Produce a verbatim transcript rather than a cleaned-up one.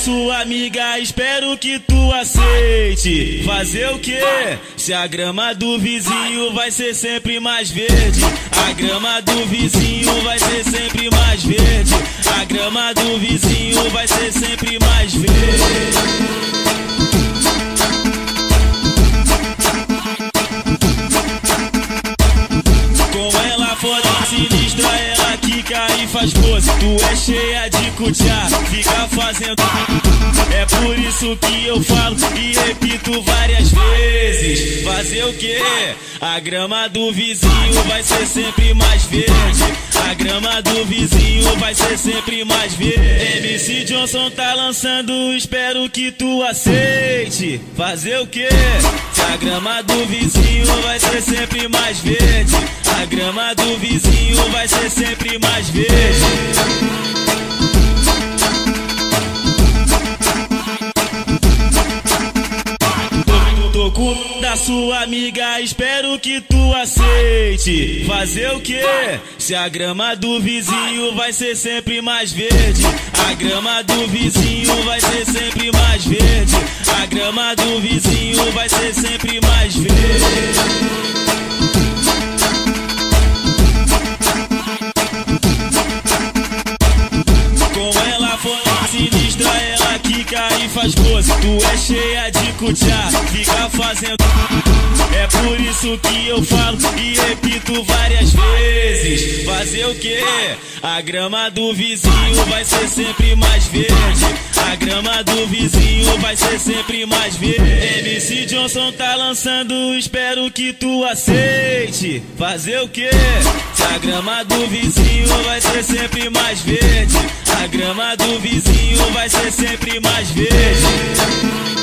sua amiga, espero que tu aceite. Fazer o quê? Se a grama do vizinho vai ser sempre mais verde. A grama do vizinho vai ser sempre mais verde. A grama do vizinho vai ser sempre mais verde. Sinistra, ela quica e faz pose. Tu é cheia de cutiá, fica fazendo. É por isso que eu falo e repito várias vezes. Fazer o quê? A grama do vizinho vai ser sempre mais verde. A grama do vizinho vai ser sempre mais verde. M C Johnson tá lançando, espero que tu aceite. Fazer o quê? Se a grama do vizinho vai ser sempre mais verde. A grama do vizinho vai ser sempre mais verde. Toco da sua amiga, espero que tu aceite. Fazer o quê? Se a grama do vizinho vai ser sempre mais verde. A grama do vizinho vai ser sempre mais verde. A grama do vizinho vai ser sempre mais verde. Sinistra, ela quica e faz pose. Tu é cheia de cutiá, fica fazendo. É por isso que eu falo e repito várias vezes. Fazer o quê? A grama do vizinho vai ser sempre mais verde. A grama do vizinho vai ser sempre mais verde. M C Johnson tá lançando, espero que tu aceite. Fazer o quê? Se a grama do vizinho vai ser sempre mais verde. A grama do vizinho vai ser sempre mais verde.